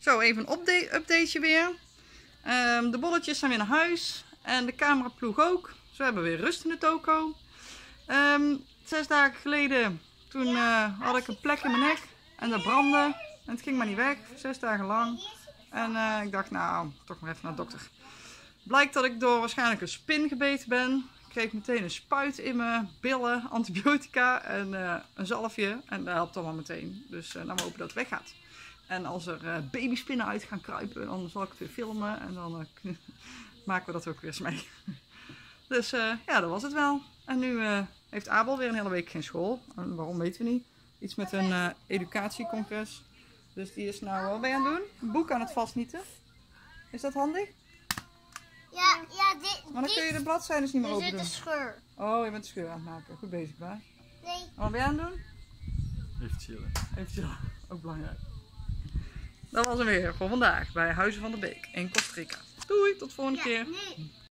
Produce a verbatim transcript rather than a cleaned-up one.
Zo, even een update, updateje weer. Um, de bolletjes zijn weer naar huis. En de cameraploeg ook. Dus we hebben weer rust in de toko. Um, zes dagen geleden, toen uh, had ik een plek in mijn nek. En dat brandde. En het ging maar niet weg. Zes dagen lang. En uh, ik dacht, nou, toch maar even naar de dokter. Blijkt dat ik door waarschijnlijk een spin gebeten ben. Ik kreeg meteen een spuit in mijn billen, antibiotica en uh, een zalfje. En dat helpt allemaal meteen. Dus uh, nou we hopen dat het weggaat. En als er uh, babyspinnen uit gaan kruipen, dan zal ik het weer filmen. En dan uh, maken we dat ook weer eens mee. Dus uh, ja, dat was het wel. En nu uh, heeft Abel weer een hele week geen school. En waarom weten we niet. Iets met een uh, educatiecongres. Dus die is nou, wat ben je aan het doen? Een boek aan het vastnieten. Is dat handig? Ja, ja, dit. Maar dan kun je de bladzijden niet meer Er open zit doen. een scheur. Oh, je bent de scheur aan het maken. Goed bezig, waar? Nee. Wat ben je aan het doen? Even chillen. Even chillen. Ook belangrijk. Dat was hem weer voor vandaag bij Huizen van der Beek in Costa Rica. Doei, tot volgende Ja, keer. nee.